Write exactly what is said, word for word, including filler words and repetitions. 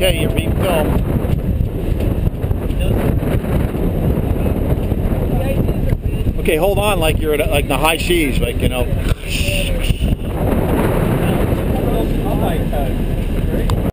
Okay, you're being filmed. Okay, hold on like you're at like the high seas, like, you know.